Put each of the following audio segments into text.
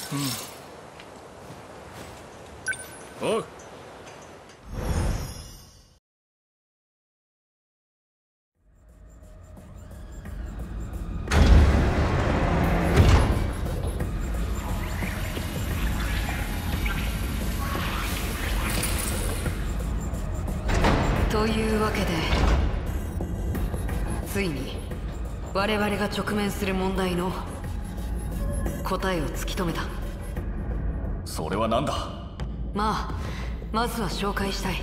おう。 というわけでついに我々が直面する問題の答えを突き止めた。 それは何だ？ まずは紹介したい。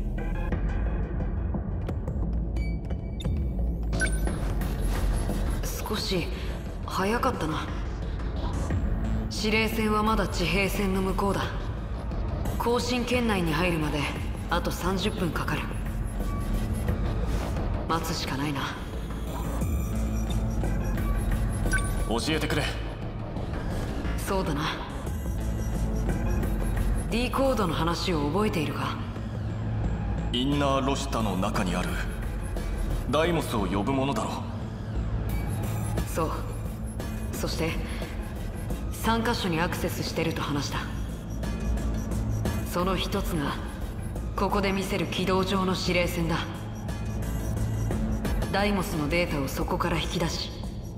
少し早かったな。指令線はまだ地平線の向こうだ。交信圏内に入るまであと30分かかる。待つしかないな。 教えてくれ。 そうだな。D コードの話を覚えているか？ インナーロシタの中にあるダイモスを呼ぶものだろう。 そう。そして3カ所にアクセスしてると話した。その一つがここで見せる軌道上の指令線だ。ダイモスのデータをそこから引き出し、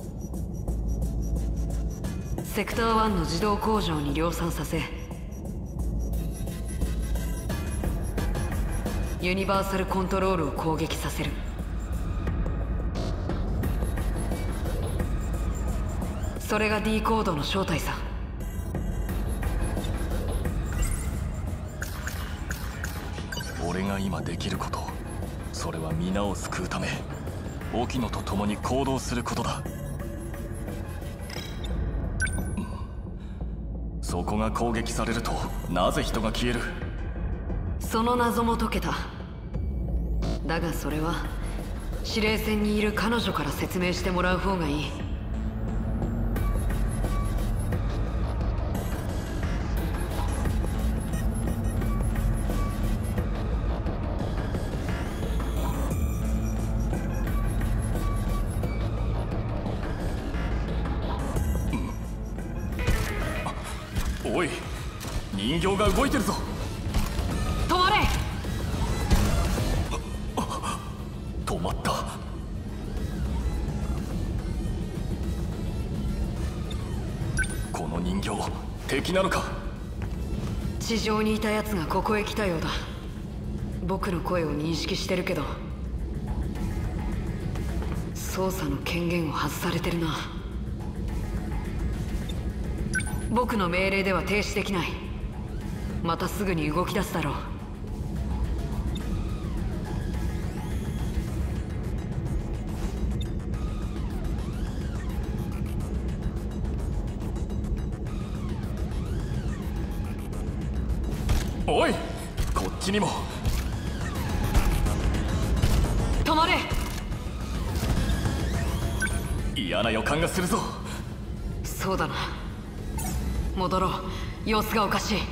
セクター1の自動工場に量産させ、ユニバーサルコントロールを攻撃させる。それが D コードの正体さ。 俺が今できること、それは皆を救うため沖野と共に行動することだ。そこが攻撃されるとなぜ人が消える？ その謎も解けた。だがそれは指令線にいる彼女から説明してもらう方がいい。 おい、人形が動いてるぞ。 止まれ！ 止まった。この人形敵なのか？ 地上にいた奴がここへ来たようだ。僕の声を認識してるけど操作の権限を外されてるな。僕の命令では停止できない。またすぐに動き出すだろう。 おい、こっちにも。 止まれ！ 嫌な予感がするぞ。 そうだな。戻ろう。様子がおかしい。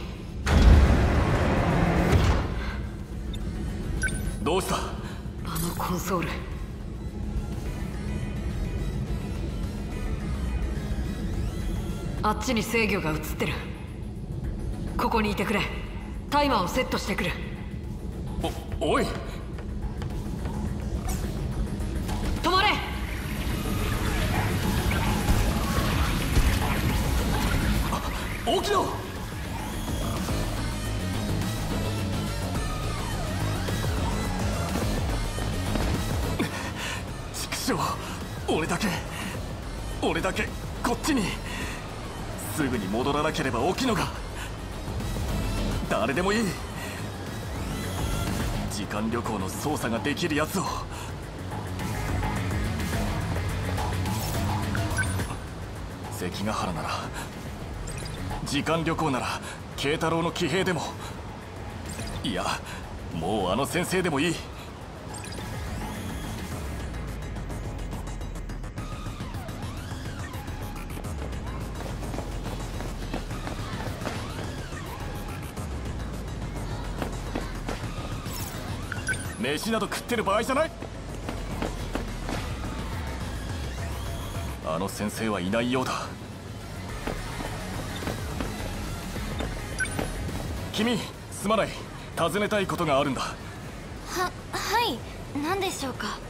どうした？ あのコンソール。あっちに制御が映ってる。ここにいてくれ。タイマーをセットしてくる。 おい、 止まれ！ 沖野！畜生、俺だけこっちに。すぐに戻らなければ沖野が。誰でもいい。時間旅行の操作ができるやつを。関ヶ原なら、時間旅行なら慶太郎の騎兵でも、いやもうあの先生でもいい。飯など食ってる場合じゃない。あの先生はいないようだ。 君、すまない。尋ねたいことがあるんだ。 はい、何でしょうか。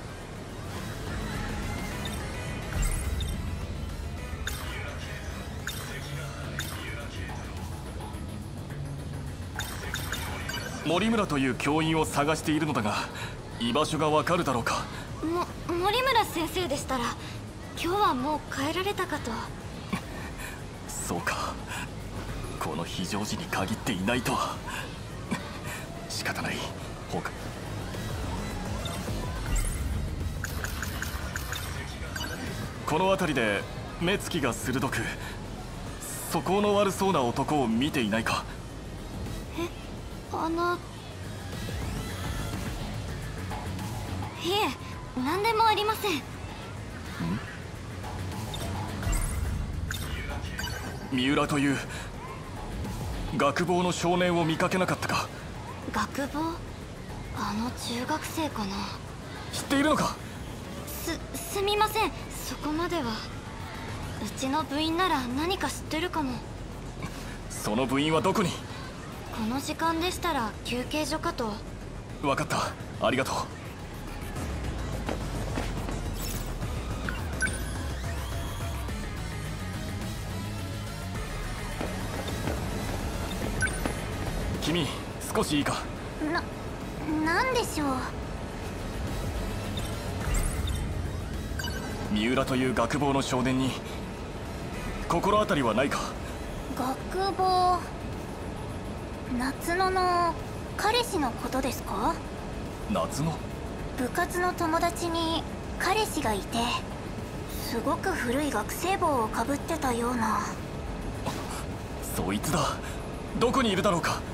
森村という教員を探しているのだが、居場所がわかるだろうか。 森村先生でしたら今日はもう帰られたかと。 そうか、この非常時に限っていないとは。仕方ない。他この辺りで目つきが鋭く素行の悪そうな男を見ていないか。 いえ、何でもありません。 三浦という学坊の少年を見かけなかったか。 学坊？中学生かな。 知っているのか。 すみません、そこまでは。うちの部員なら何か知ってるかも。 その部員はどこに。 この時間でしたら休憩所かと。 分かった、ありがとう。君、少しいいか。 なんでしょう。 三浦という学坊の少年に心当たりはないか。 学坊、夏野の彼氏のことですか？ 夏野？ 部活の友達に彼氏がいて、すごく古い学生帽をかぶってたような。 そいつだ。どこにいるだろうか。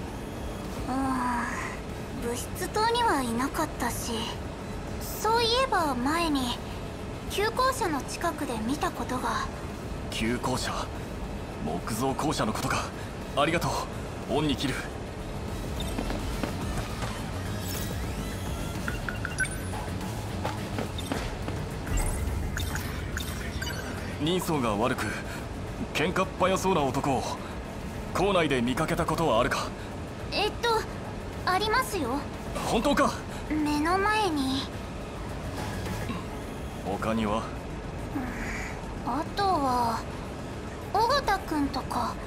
部室棟にはいなかったし、そういえば前に旧校舎の近くで見たことが。 旧校舎、木造校舎のことか。ありがとう。恩に切る。人相が悪く喧嘩っ早そうな男を校内で見かけたことはあるか。 ありますよ。 本当か。 目の前に。 他には？ あとは尾形くんとか。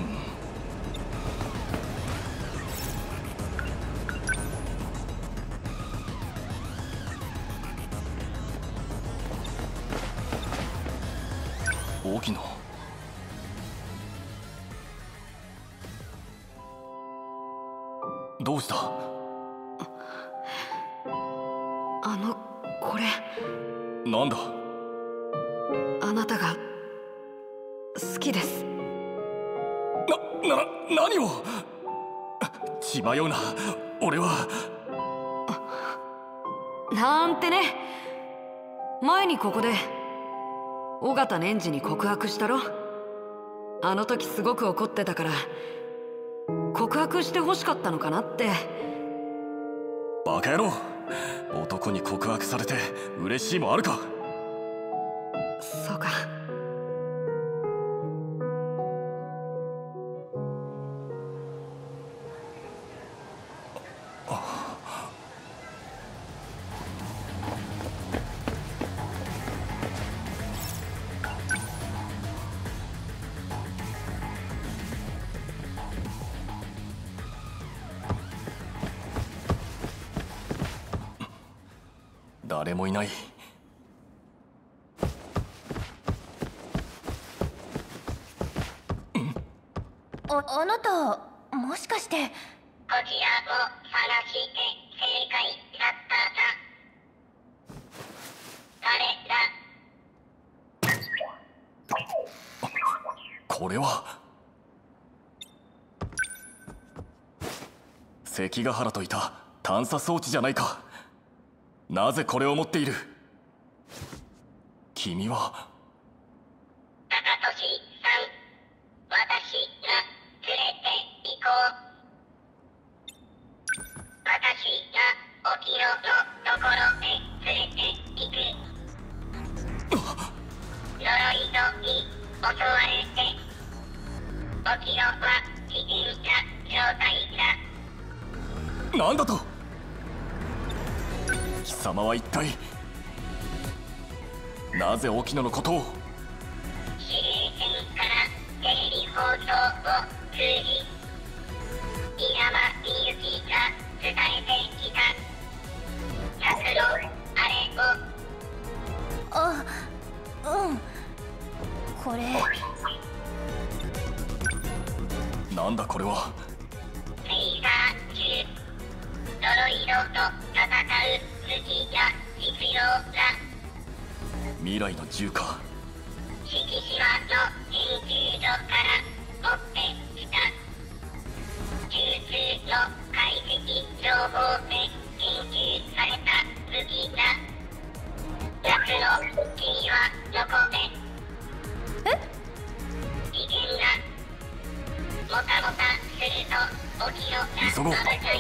沖野。どうした？ これ。 なんだ？ あなたが好きです。 何を？血迷うな。俺は。 なんてね。前にここで尾形年次に告白したろ。あの時すごく怒ってたから告白して欲しかったのかなって。 バカ野郎。男に告白されて嬉しいもあるか。 そうか。 誰もいない。 あなた、もしかして。 こちらを探して正解だっただ。誰だ？ これは関ヶ原といた探査装置じゃないか。なぜこれを持っている？君は。 高俊さん、私が連れて行こう。私が沖野のところへ連れて行く。呪いのに襲われて沖野は自転車状態だ。 なんだと。貴様は一体なぜ沖野のことを。 司令船からテレビ放送を通じ稲葉美雪が伝えてきた策のあれを。 あ、うん。これなんだこれは。 フェイザー銃、ドロイドと戦う武器や実用だ。 未来の銃か。 敷島の研究所から持ってきた中枢の解析情報で研究された武器だ。役の君はどこで。危険だ。もたもたすると起きろが急ごう。 危ない。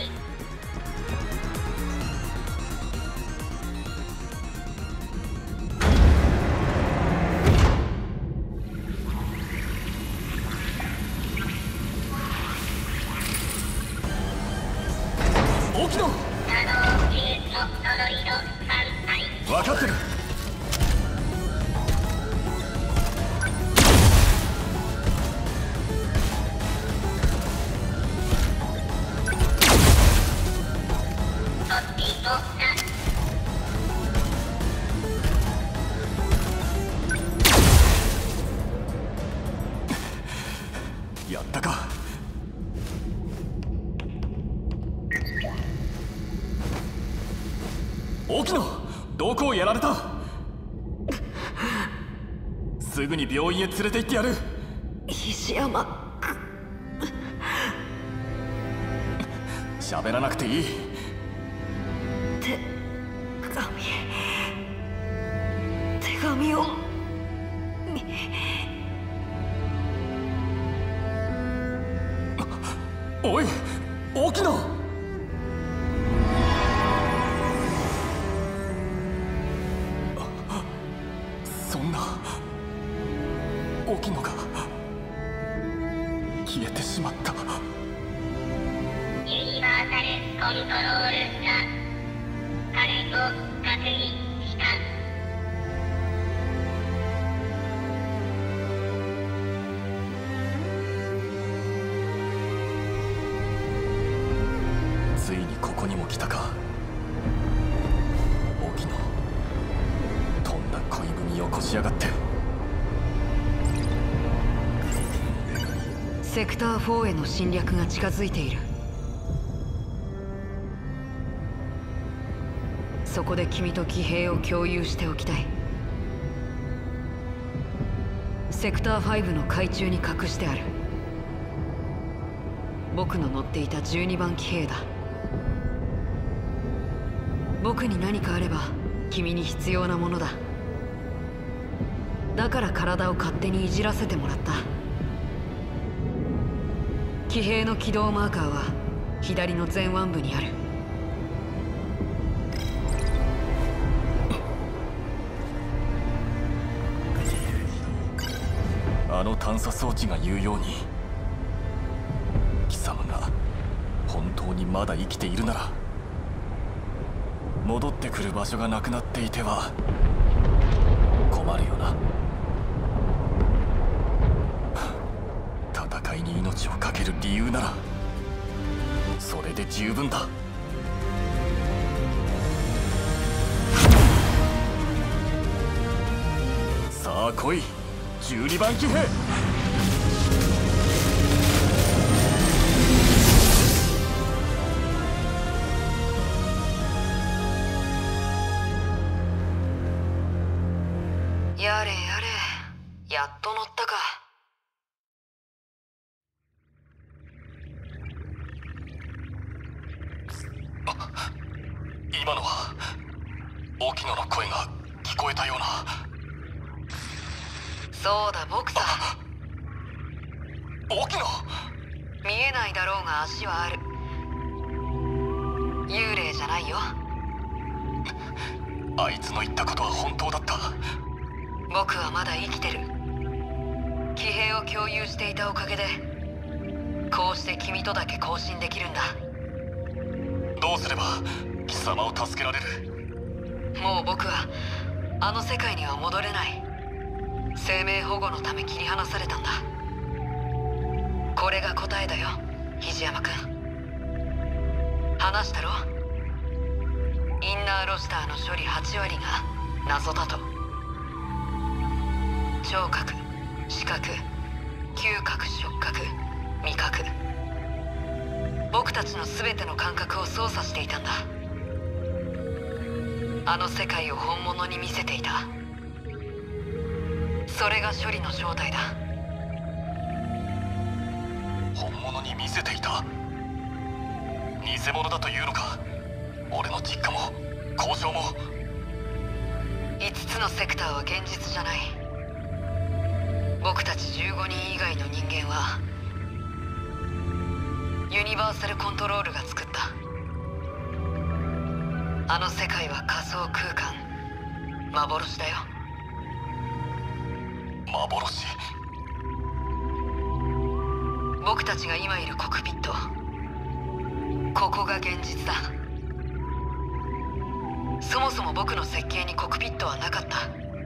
沖野。分かってる。やったか。沖野、どこをやられた。すぐに病院へ連れて行ってやる。 石山。 喋らなくていい。 手紙をおい、沖野。そんな。沖野が消えてしまった。 ユニバーサルコントロールが彼を確認した。 ついにここにも来たか。沖野、とんだ恋文をこしやがって。 セクター4への侵略が近づいている。そこで君と騎兵を共有しておきたい。セクター5の海中に隠してある。僕の乗っていた12番騎兵だ。僕に何かあれば君に必要なものだ。だから体を勝手にいじらせてもらった。騎兵の起動マーカーは左の前腕部にある。 あの探査装置が言うように、貴様が本当にまだ生きているなら、戻ってくる場所がなくなっていては困るよな。戦いに命を懸ける理由ならそれで十分だ。さあ来い、12番騎兵。 やれやれ、やっと乗ったか。 今のは沖野の声が聞こえたような。 そうだ、僕さ。 沖野。 見えないだろうが足はある。幽霊じゃないよ。 あいつの言ったことは本当だった。 僕はまだ生きてる。騎兵を共有していたおかげでこうして君とだけ交信できるんだ。 どうすれば貴様を助けられる？ もう僕はあの世界には戻れない。生命保護のため切り離されたんだ。これが答えだよ、肘山君。話したろ？インナーロスターの処理8割が謎だと。聴覚、視覚、嗅覚、触覚、味覚、僕たちの全ての感覚を操作していたんだ。あの世界を本物に見せていた。それが処理の正体だ。 本物に見せていた？偽物だというのか？俺の実家も交渉も。 5つのセクターは現実じゃない。僕たち15人以外の人間はユニバーサルコントロールが作った。あの世界は仮想空間、幻だよ。 幻？ 僕たちが今いるコクピット、ここが現実だ。そもそも僕の設計にコクピットはなかった。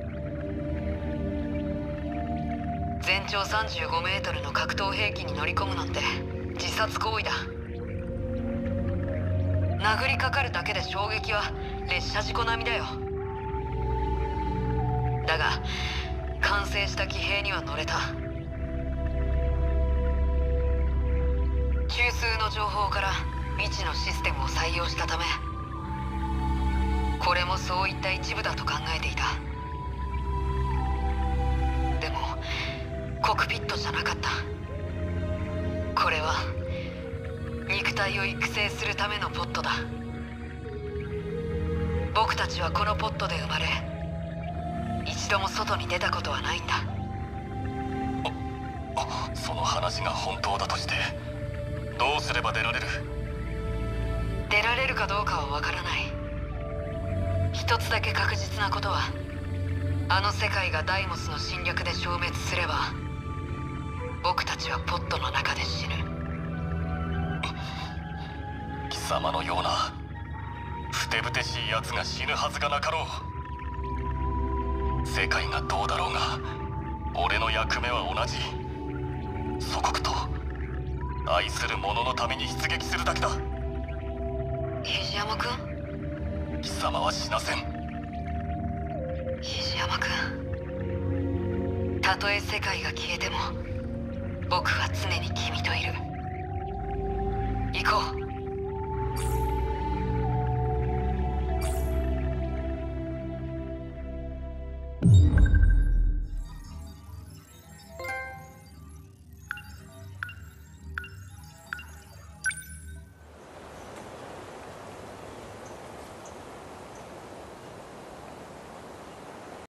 全長35メートルの格闘兵器に乗り込むなんて自殺行為だ。殴りかかるだけで衝撃は列車事故並みだよ。だが完成した騎兵には乗れた。中枢の情報から未知のシステムを採用したため、これもそういった一部だと考えていた。でもコクピットじゃなかった。これは肉体を育成するためのポットだ。僕たちはこのポットで生まれ、一度も外に出たことはないんだ。 その話が本当だとしてどうすれば出られる？ 出られるかどうかはわからない。一つだけ確実なことは、あの世界がダイモスの侵略で消滅すれば僕たちはポットの中で死ぬ。 貴様のようなふてぶてしい奴が死ぬはずがなかろう。世界がどうだろうが俺の役目は同じ。祖国と愛する者のために出撃するだけだ。 肘山君？ 貴様は死なせん。 肘山君、たとえ世界が消えても僕は常に君といる。行こう。